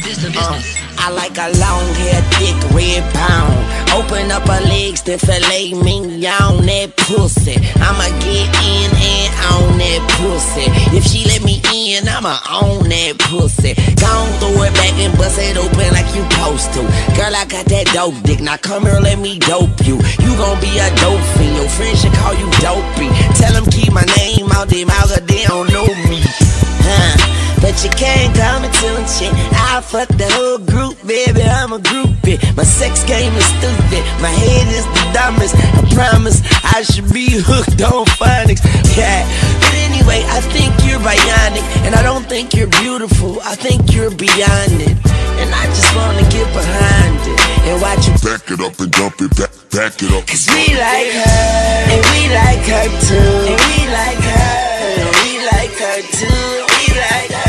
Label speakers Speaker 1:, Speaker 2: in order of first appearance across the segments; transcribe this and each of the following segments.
Speaker 1: I like a long hair, thick, red pound. Open up her legs, then filet mignon that pussy. I'ma get in and on that pussy. If she let me in, I'ma own that pussy. Gon' throw it back and bust it open like you supposed to. Girl, I got that dope dick, now come here, let me dope you. You gon' be a dope fiend, your friends should call you dopey. Tell them keep my name out their mouth, cause they don't know me. But you can't come into a shit. I fuck the whole group, baby, I'm a groupie. My sex game is stupid, my head is the dumbest. I promise I should be hooked on phonics. Yeah, but anyway, I think you're bionic, and I don't think you're beautiful, I think you're beyond it. And I just wanna get behind it and watch you
Speaker 2: back it up and dump it, back it up.
Speaker 1: Cause we like her, and we like her too. And we like her, and we like her too. We like her.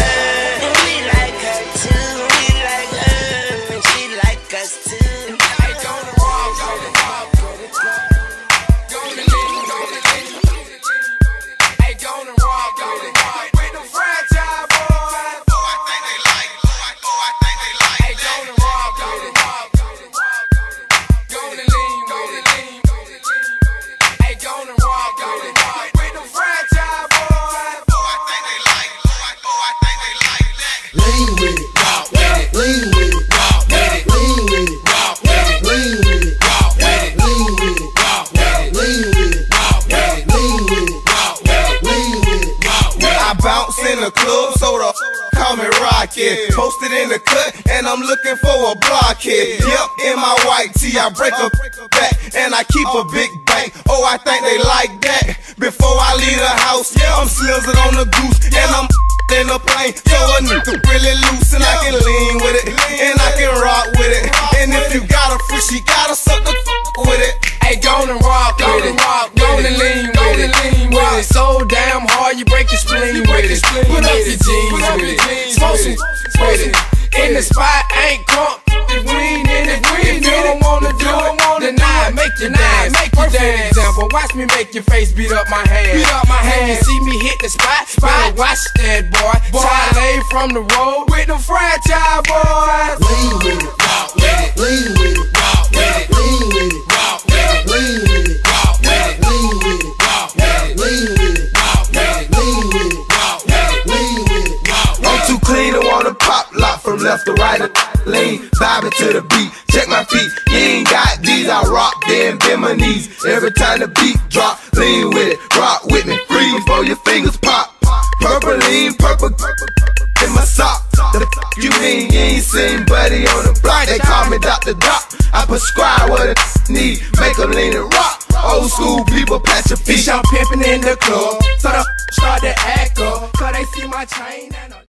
Speaker 3: In the club, so the call me Rocket. Posted in the cut, and I'm looking for a blockhead. Yep, in my white tee, I break a back, and I keep a big bank. Oh, I think they like that. Before I leave the house, I'm slizzing on the goose, and I'm in the plane. So a nigga really loose, and I can lean with it, and I can rock with it. And if you got a free, she gotta suck the with it.
Speaker 4: Hey, gonna rock with it, gonna lean with it. So damn hard, you break your spleen with it. Put up your jeans with it, smoke some with it. In the spot, ain't crunk, if we ain't in it. If you don't wanna do it, deny it, make you dance. Perfect example, watch me make your face beat up my hand. When you see me hit the spot, better watch that boy. Try lay from the road with them franchise boys.
Speaker 3: Lean with it, walk with it, lean with it, walk with it, lean with it, walk with it, lean with it, walk with it, lean with it, walk with it, lean with it, walk with it, lean with it, walk with it, lean with it, walk with it. I'm too clean to wanna pop lock from left to right. Lean, vibing to the beat. Check my feet, you ain't got these. I rock, then bend my knees. Every time the beat drop, lean with it, rock with me, freeze before your fingers pop. Purple lean, purple in my sock. The f you mean? You ain't seen Buddy on the block. They call me Dr. Doc. I prescribe what a need, make a lean and rock. Old school people, patch your feet.
Speaker 4: I'm pimping in the club, so the start to act up, cause they see my chain and